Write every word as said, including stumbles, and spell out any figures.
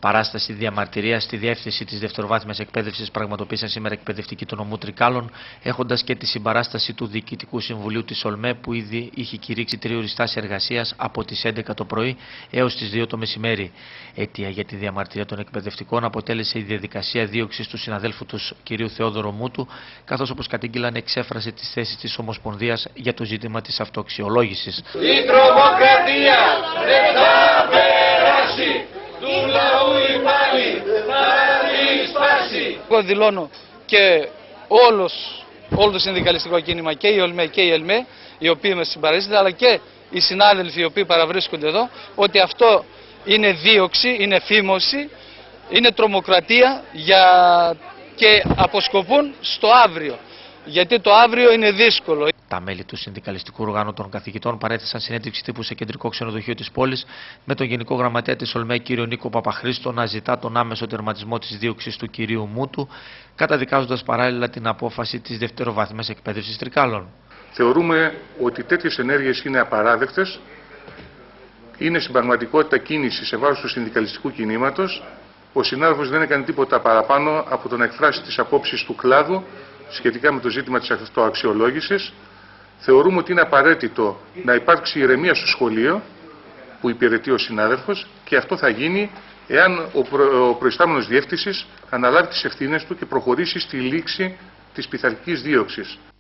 Παράσταση διαμαρτυρία στη διεύθυνση της δευτεροβάθμιας εκπαίδευσης πραγματοποίησαν σήμερα εκπαιδευτικοί του νομού Τρικάλων, έχοντας και τη συμπαράσταση του Διοικητικού Συμβουλίου της ΟΛΜΕ, που ήδη είχε κηρύξει τριώρη στάση εργασίας από τις έντεκα το πρωί έως τις δύο το μεσημέρι. Αιτία για τη διαμαρτυρία των εκπαιδευτικών αποτέλεσε η διαδικασία δίωξης του συναδέλφου τους κ. Θεόδωρο Μούτου, καθώς, όπως κατήγγειλαν, εξέφρασε τις θέσεις της Ομοσπονδίας για το ζήτημα της αυτοαξιολόγησης. Η τρομοκρατία δεν θα περάσει. Του λαού η πάλι θα δυσπάσει. Εγώ δηλώνω και όλος, όλο το συνδικαλιστικό κίνημα, και η ΟΛΜΕ και η ΕΛΜΕ, οι οποίοι με συμπαρίστανται, αλλά και οι συνάδελφοι οι οποίοι παραβρίσκονται εδώ, ότι αυτό είναι δίωξη, είναι φήμωση, είναι τρομοκρατία για... και αποσκοπούν στο αύριο. Γιατί το αύριο είναι δύσκολο. Τα μέλη του συνδικαλιστικού οργάνου των καθηγητών παρέθεσαν συνέντευξη τύπου σε κεντρικό ξενοδοχείο της πόλης, με τον Γενικό Γραμματέα της ΟΛΜΕ κ. Νίκο Παπαχρήστο να ζητά τον άμεσο τερματισμό της δίωξης του κυρίου Μούτου, καταδικάζοντας παράλληλα την απόφαση της δευτεροβάθμιας εκπαίδευσης Τρικάλων. Θεωρούμε ότι τέτοιες ενέργειες είναι απαράδεκτες, είναι στην πραγματικότητα κίνηση σε βάρος του συνδικαλιστικού κινήματος. Ο συνάδελφος δεν έκανε τίποτα παραπάνω από το να εκφράσει τις απόψεις του κλάδου σχετικά με το ζήτημα της αυτοαξιολόγησης. Θεωρούμε ότι είναι απαραίτητο να υπάρξει ηρεμία στο σχολείο που υπηρετεί ο συνάδελφος, και αυτό θα γίνει εάν ο, προ, ο προϊστάμενος διεύθυνσης αναλάβει τις ευθύνες του και προχωρήσει στη λήξη της πειθαρχικής δίωξης.